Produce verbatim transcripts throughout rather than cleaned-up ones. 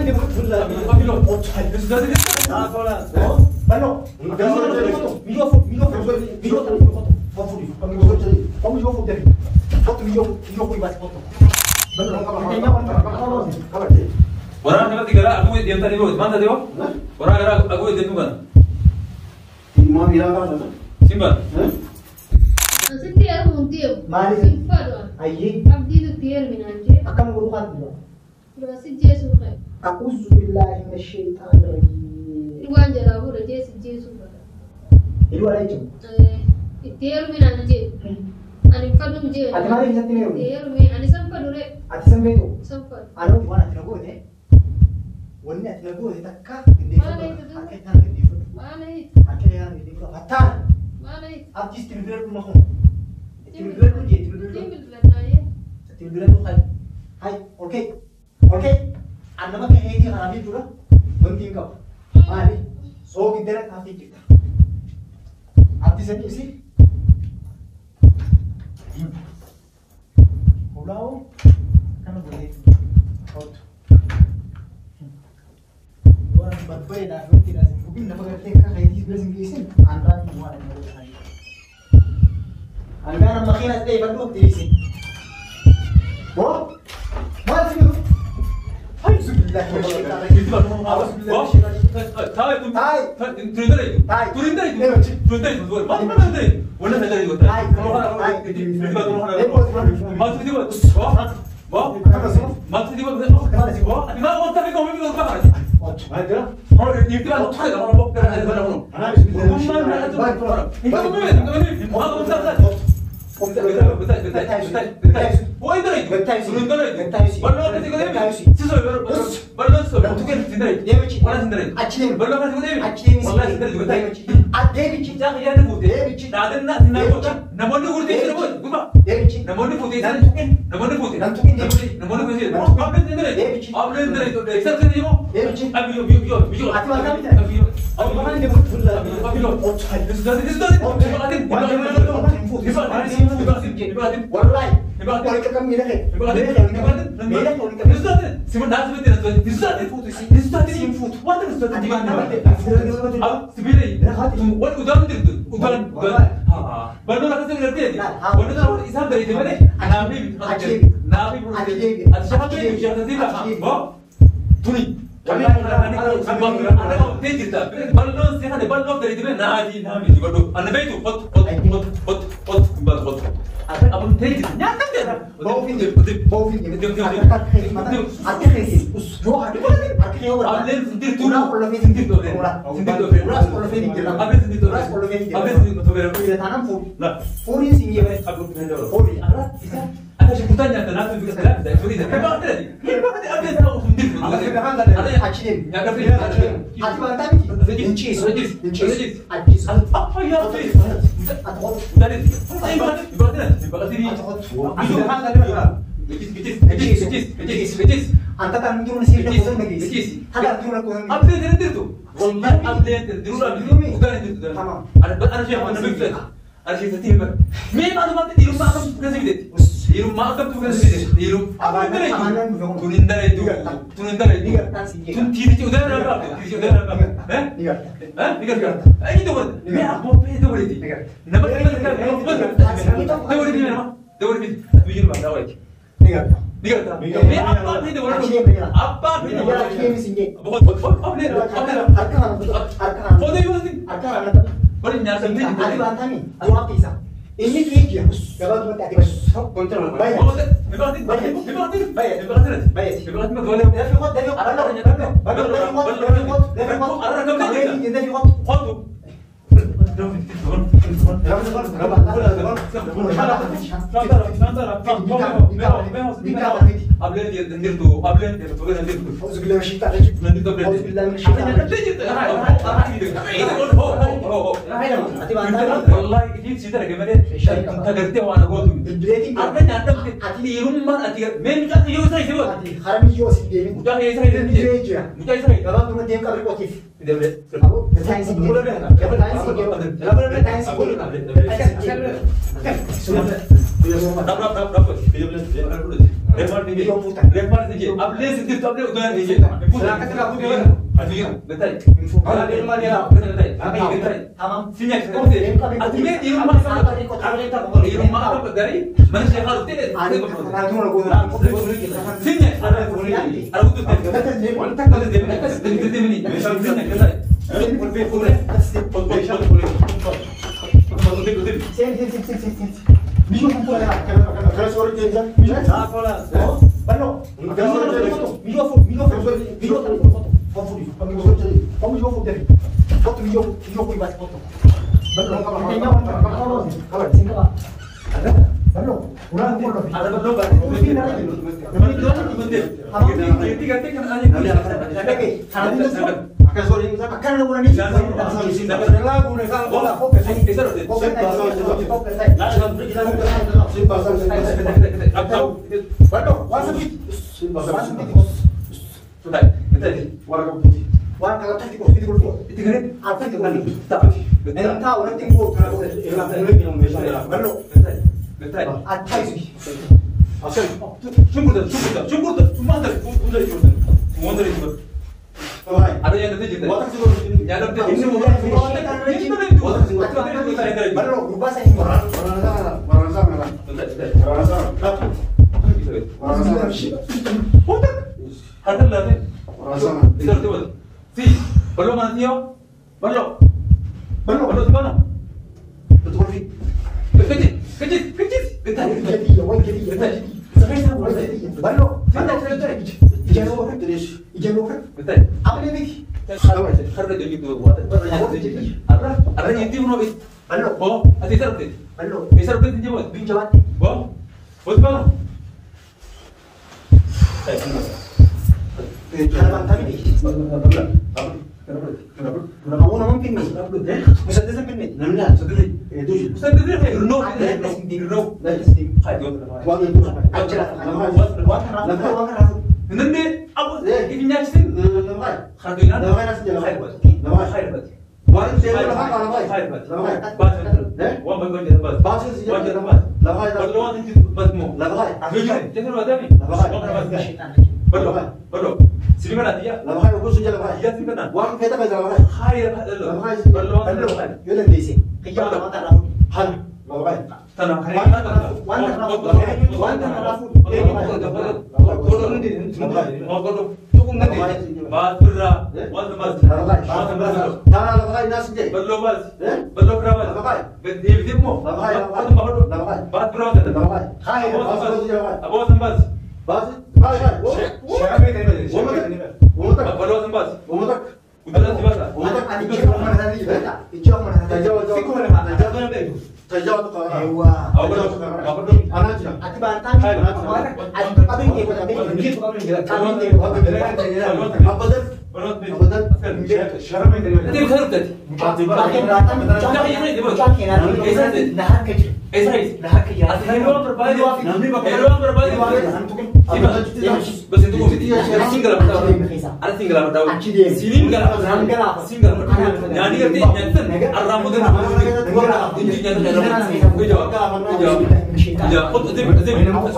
di bulla. Papilo. Oh, cai. Sudah sudah. Ah, kola. Oh, balo. Migo foto, migo foto, migo foto, migo foto. Foto di. Kamu migo foto. Kamu migo foto. Foto migo, migo foto ibas foto. Balo. Kayaknya kamu kamu kamu. Orang kalau tiga aku dia tadi bos, mana tadi bos? Orang kalau aku dia bukan. Mau bilang apa? Simpan. Setiap muntiap. Mari. Simpan. Ayi. Abdi itu tiar minanje. Akan berukat dulu. Terus si Yesus kan. Aku subillahi minasyaitanirrajim. Iwan jala bu raja si Yesus kan. Itu ada itu. Eh, tiar minanje. Ani fadum je. Ada mari bisa tiar. Tiar min, ani sampai dulu. Ati sampai itu. Sampai. Anu mana tinago deh. Wannya tinago deh takka. Mana itu tu? Akhirnya ini. Mana itu? Akhirnya ini. Hatta. Mana itu? Abdi timbul rumah kamu. Timbul tu je timbul. Timbul belakangnya. Timbul tu hai. Hai, oke. Oke. Anda mah kayak ini kami juga. Penting kau. Mari. So kita nak hati kita. Abdi sini sih. Pulau kan boleh. Out. Orang berbeda dah, nanti dah. Mungkin dapat kerja kayak ini sebelum sini. Anda semua ada yang boleh. Anda nak makin ada yang baru di sini. Wah, mana sih tu? Hai, sudah. Itu baru mau apa? Wah, Thai tu. Thai. Turinda itu. Thai. Turinda itu. Turinda itu. Mana mana itu? Mana mana itu? Thai. Thai. Itu baru mau apa? Masuk di bawah. Wah, wah. Masuk di bawah. Wah, di mana orang tapi kau memang orang apa? Ada. Orang itu kan Thai orang apa? Ada mana orang? Bukan mana itu? Itu mana? Mana orang sana? Betul betul betul betul betul. Oh itu itu. Turinda itu. Mana orang itu kan? Sisa baru baru baru. Untuk yang sendiri. Dia macam mana sendiri? Aceh. Baru kan sendiri. Aceh ni. Mana sendiri juga betul. Ada macam jangan yang itu. Dia macam. Ada nak nak bukan. Nama dia urut itu bukan. Bukan. Dia macam. Nama dia putih. Nama dia putih. Nama dia putih. Nama dia putih. Apa sendiri? Dia macam. Apa sendiri itu? Dia sendiri mau. Dia macam. Abi abi abi abi. Ati mana kita? Abi. Abi mana dia betul. Abi abi lo. Oh cai. Sudah sudah sudah. Oh ada. Ada mana tu? Dia ada. Wallahi, boleh kami ni dah. Boleh kami ni. Boleh kami ni. Sudah tu. Siapa dah sebut dia tu. Sudah tu foto. Sudah tu sim foto. What is that? Di mana? Ah, sebenarnya. What udaran tu? Udaran. Ah. Baru nak kasih ngerti dia. Baru nak isap dari dia mana? Nabi. Nabi. Nabi. Siapa tu? Siapa tu? Oh. Tuni. Kami anak abang anak kau tejita. Baru siapa ni? Baru dari dia Nabi. Nabi. Baru anak itu. Hot hot hot hot hot baru hot. Apa abang tejita? Nyata dia. Bau ini. Bau ini. Dia dia dia. Akhir ini. Usro akhir. Akhir orang. Abang sendiri tu. Orang kalau sendiri tu. Orang sendiri tu. Orang kalau sendiri tu. Abang sendiri tu. Orang kalau sendiri tu. Abang sendiri tu. Kita tanam pun. Nah. Puri sini apa? Aku punya orang. Puri. Alat bisa. Ada sebutannya tanah tu juga sekarang. Saya puri. Hebat tadi. Hebat tadi. Abang tahu sendiri. Abang sekarang ada. Ada achin. Yang kata achin. Hati mata ni. Incis. Incis. Incis. Incis. Apa ya tu? Atau tadi. Saya ibarat ibarat. Ibarat ini. Itu hal tadi berapa? Incis. Incis. Incis. Incis. Incis. Incis. Anta kan turun sini turun lagi. Incis. Ada turun aku. Apa dia nanti tu? Wallahi apa dia nanti? Turun lagi. Bukan itu. Tamam. Ada ada siapa? Ada begitu. Ada siapa tiba? Memang ada mati di rumah kamu bukan sedikit. Di rumah kamu bukan sedikit. Di rumah. Apa itu? Turinda itu. Turinda itu. Tun tiada udara apa? Tiada udara apa? Eh? Eh? Nigar nigar. Eh itu apa? Me apa itu berarti? Nama kita kan. Itu berarti nama. Itu berarti. Bikin apa? Awal. Nigar. Nigar. Me apa itu berarti? Apa itu berarti? बहुत बहुत अपने अपने arkan arkan Oh itu berarti. arkan anak Beri nyata ni. ada bantan ni dua pisah ini tu dia kalau tu tak ada kontrol bayar Oh betul. Berarti berarti berarti bayar berarti bayar berarti boleh. dah fikot dah fikot ada orang nyata baru dah fikot dah fikot dah fikot ada rakam dah. ini dah fikot Foto. Hablen dia dendir tu, hablen dia tu kan dendir tu. Auzu billahi minasyaitanir rajim. Nanti tu berarti. Auzu billahi minasyaitanir rajim. Wallahi ini cerita bagaimana? Kita kerja wana gotu. Apa nyata ati irumman ati men ati yo sai sewa. Harami yo sendiri. Udah ya sai dia. Udah sai. Kalau tu dia kalau kotif. Dia boleh. Aku bertanya sendiri. Kalau bertanya sendiri. Kalau bertanya sendiri. Sudah. رب رب رب رب ريفار تيجي ريفار تيجي قبل سيدي قبل ودان تيجي لا كتر أبو جبل أتيجي بتاعي أنا دير ما دير بتاعي أنا بتاعي تمام سينك أتيجي دي ما دي ما أبغى بداري من الشيخ قال تيجي أنا تقول أقول سينك أنا أقول أنا أقول تيجي وأنت كذا دي مني كذا دي مني سينك كذا سين سين سين سين سين ميشو كم فولا كذا كذا سوري جيجا ميشو لا فولا بلو ميشو فوت ميشو فوت ميشو فوت فوت فوت ميشو فوت فوت ميشو فوت ده فوت ميشو ميشو فوت بس فوت بلو كينيا وانت كمان كمان سينكا بلو ولا فولا هذا بلو بس كمان كذا كمان كذا كذا كان أنا لكن هذا akan sorry ini akan lu mulai ni lagu ni kalau bola fokus ini fokus fokus Waduh, wasan bit. Wasan bit. Sudah, betul. Warga putih. Warga kalau tadi kok itu dulu. Itu kan apa itu kan? Tak. Entah orang tinggal kalau elang mulai bilang biasa. Baru. Betul. Betul. Apa sih? Asal. Sungguh dah, sungguh dah, sungguh dah. Cuma dah, udah itu. Mau dari itu. Ada yang nanti kita. Watak sih yang nanti ini mau watak ini itu. Watak sih. Baru berubah saya ini. Orang sana, orang sana. Betul, betul. Orang sana. Watak. Ada lagi. Orang sana. Betul, betul. Si, belum mati yo. Belum. Belum. Belum mana? Betul sih. Kecil, kecil, kecil. Betul. Jadi, awak jadi. Betul. Sampai sana jadi. Belum. Ada, ada. Ijan lo kan terus. Ijan lo kan. Betul. Apa ni ni? Harga jadi tu buat. Ada, ada yang itu mana? Belum. Oh, ada syarat tu. Belum. Syarat tu dia buat. Bin jawab. Oh. Buat mana? Harapan kami ni. Kenapa orang mungkin ni? Masa tu sampai ni. Namanya, sudah ni. Itu je. Sudah ni. Reno, Reno, Reno. Hai tu. Wang itu. Acara. Wang, wang, wang. Nanti apa? Ini nyasin. Harga ini ada. Hai buat. Hai buat. Wang saya dah apa nak buat? Hai buat. Bas. Wang bagai ni bas. Bas sih. Wang jadi bas. Lagai. Kalau wang itu bas mu. Lagai. Jangan lupa dah ni. Lagai. Betul, betul. Sini mana dia? Lagai aku sudah lagai. Iya sini mana? Wang kita macam lagai. Hai, betul. Lagai. Betul, betul. Yulah desi. Kerja orang tak tahu. Han, lagai. Tanah. Wang tak tahu. Wang tak tahu. Wang tak tahu. Eh, betul ni. Oh, betul. Cukup nanti. Bas berah. Wang bas. Lagai. Bas bas. Tanah lagai nasi je. Betul bas. Betul berapa? Lagai. Betul betul mu. Lagai. Betul. Lagai. Bas berapa? Lagai. Hai, bas bas. Abos bas. Bas. Hai, hai. Siapa ni ni? Siapa ni? Wotak. Baru sembas. Wotak. Udah sembas. Wotak. Itu orang mana tadi? Itu orang mana tadi? Jauh jauh. Siapa mana? Jauh mana tu? Jauh tu kau. Ewa. Apa tu? Apa tu? Anak je. Ati bantan. Ati tu kau ni kau ni. Mungkin kau ni. Kau ni. Apa tu? Apa tu? Berat ni. Apa tu? Siapa ni? Nanti berapa tadi? Batu batu. Jangan yang ni. Jangan yang ni. Esra ni. Nah kerja. Esra ni. Nah kerja. Ati hewan berbalik. Hewan berbalik. Bas itu kau mesti. Ada single apa tahu? Ada single apa tahu? Single apa tahu? Single apa tahu? Jadi kerja nyanten. Arram itu dua. Ini nyanten arram. Kau jawab. Kau jawab. Jawab. Kau tu tu tu.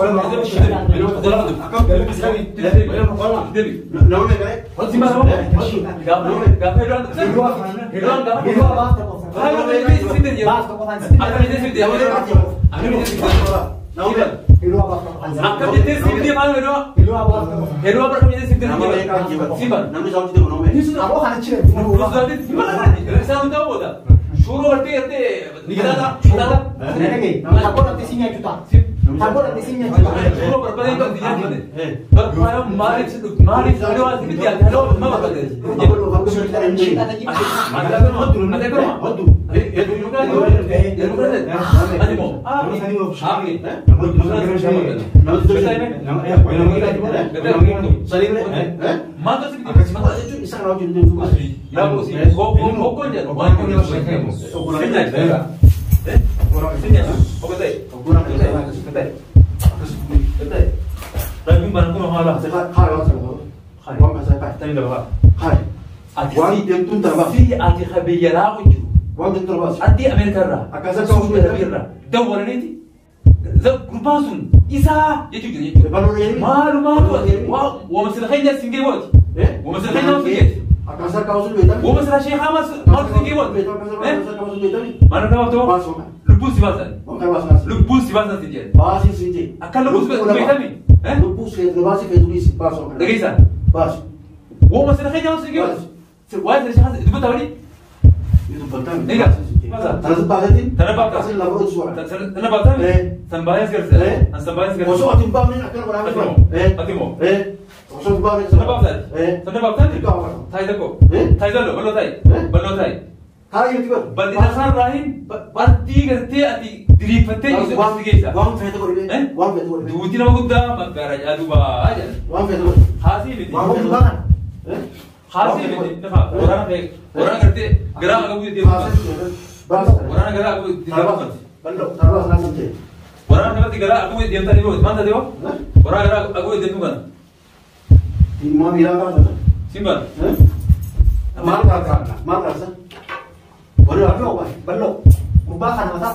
Dalam tu. Akak belum bisa ni. Jadi belum kalau. Jadi. Nama ni kan? Kau siapa nama? Gap. Gap heran. Heran gap. Hai, kau ini sini dia. Akak ini sini dia. Akak ini sini dia. Nama. Akak ini sini dia mana heran? Heru apa kami ini simpan dia? Simpan. Nama jauh tidak nama. Aku hanya ciri. Urus tadi simpan lagi. Saya tahu dah. Suruh arti arti. Nida dah. Nida dah. Nengi. Aku nanti sini juta. Aku nanti sini juta. Suruh berapa itu dia mana? Berapa mari itu mari itu ada di dia. Kalau mana berapa? Aku suruh kita ini. Ada kan? Ada kan? Ada. Eh, itu juga itu. Itu juga ada. Ada mau. Ah, ini mau. Ah, ini. Nama itu nama itu nama. Nama eh, nama kita itu. Nama itu. Saling eh. Mata sih kita mata itu isang rau jadi itu. Ya, bos. Kok kok kok je. Orang yang macam itu. Sini aja. Eh? Orang sini aja. Oke deh. Orang ini betul. Betul. Tapi barang tu mahal lah. Sekarang hai orang semua. Hai. Orang macam apa? Tanya dah. Hai. Orang yang tu terbang. Si arti khabiyah aku. Orang yang terbang. Arti Amerika lah. Akasa kau sudah biar lah. Dah orang ini. زب كرباسون إسا يجوا يجوا Balon ini. مالو مالو واو ومثل خينا سنجي وات Eh? ومثل خينا سنجي Akasar kau sudah betul. ومثل شيء خامس مالو سنجي وات Betul akasar kau sudah betul. ما نكمل تو Masuk. لبوس سباسان Bukan bahasa nasi. لبوس سباسان سنجي Bahasa sini. أكل لبوس بيتامي ها Lupus ke bahasa ke tulis bahasa. دقيقة Bahasa. ومثل خينا سنجي وات واحد شيء خاص دبوا تولي Itu betul. Iya. Masa? Tanah sebahatin. Tanah bakar. Kasih labor suara. Tanah bakar. Eh. Sambayas kerja. Eh. Sambayas kerja. Kosong atim bam ni akan orang Atimo. Eh. Atimo. Eh. Kosong bam ni. Tanah bakar. Eh. Tanah bakar. Itu apa? Thai dako. Eh. Thai dalo. Balo Thai. Eh. Balo Thai. Hari itu kan. Bali nakar rahin. Parti kerja ati diri pete itu pasti kita. Wang fetu kori. Eh. Wang fetu kori. Duti nama kuda makara adu ba aja. Wang fetu kori. Hasi beti. Wang fetu kan. Eh. Hasi beti. Nafa. Orang kayak orang kerja gerak aku dia. Bahasa. Orang gerak aku dia. Balok. Taruh nasi je. Orang kerja gerak aku dia tadi lu. Mana tadi lu? Orang gerak aku dia bukan. Imam bilang apa? Simpan. Eh. Marah kan? Marah sah. Baru apa? Balok. Mubahan mata.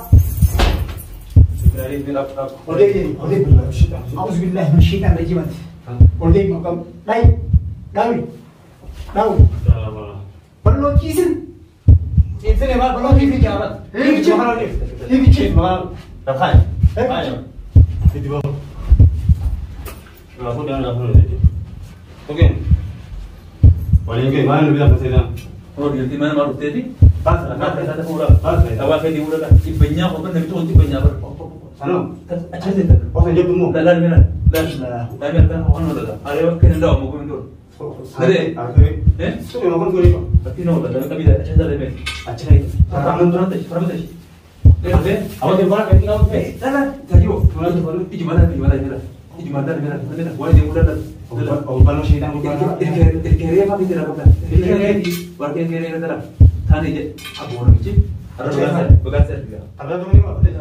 Dari bila apa? Oke ini. Oke. Auzubillah min syaitan rajim. Oke makam. Dai. Dawi. Dawi. Balok kisin. Ini mah belum ini jalan. Ini cip. Ini cip. Mah terkait. Ayo. Di bawah. Aku dah nak pergi. Okey. Paling ke mana lebih apa saja? Oh, dia di mana malu tadi? Pas, Nak pas, kata pura. pas. Awal kali pura kan. Ibunya apa nak itu untuk ibunya apa? Sana. Aja saja. Oh, saya jumpa mu. Dah dah mana? Dah. Dah mana kan orang dah. Ada orang kena dah mau kau itu. Ada. Eh? So, yang mana kau ni? Tapi no, dah tapi dah aja dah lebih. Aja lagi. Kamu tu nanti, kamu tu. Eh, ada. Awak di mana? Kau kamu. Eh, dah dah. Jadi, mana tu baru? Iji mana? Iji mana? Iji mana? Iji mana? Mana? Wah, dia muda dah. Oh, balon syaitan bukan. Irkere, irkere apa kita lakukan? Irkere di, warga irkere dah. Thane je. Aku orang macam. Ada bekas, bekas juga. Ada tu ni apa?